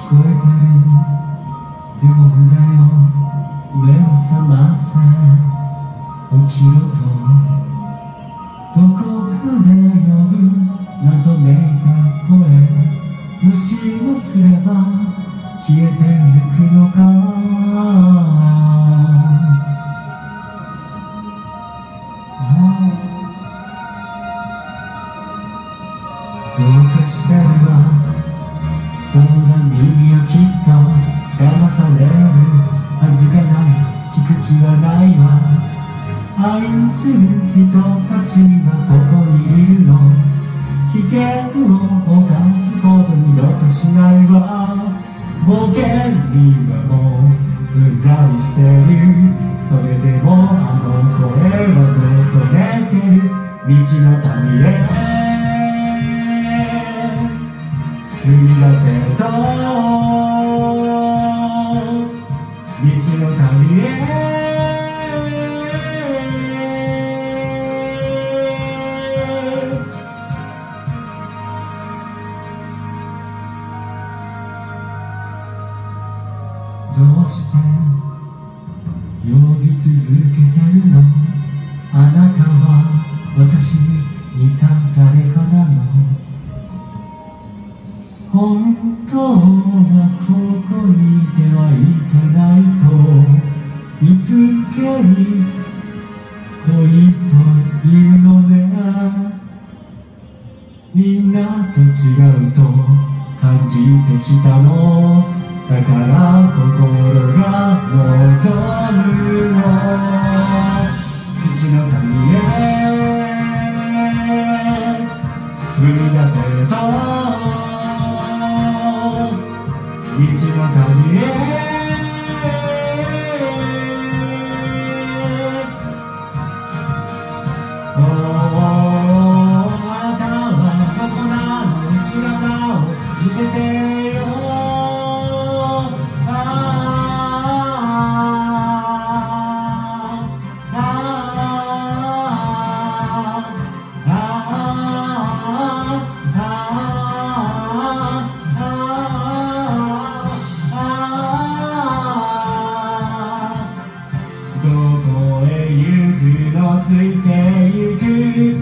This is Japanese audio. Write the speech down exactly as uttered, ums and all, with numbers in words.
こえてる。でも胸よ目を覚ませ、起きろとどこかで呼ぶ謎めいた声。無視をすれば消えてゆくのか。どうかしてるわ、そんな耳はきっと騙されるはずがない。聞く気はないわ。愛する人たちはここにいるの。危険を冒すこと二度としないわ。冒険にはもううんざりしてる。それでもあの声は求めてる。道の旅へ踏み出せと道の旅へどうして呼び続けてるの。あなたは私に似た誰かなの。本当はここにいてはいけないと見つけに来いというのね。みんなと違うと感じてきたの。だから心が望むの。道の旅へ踏み出せと道の旅へおーあなたはどこなの。姿を見せてよ。ああああどこへ行くの。ついて行く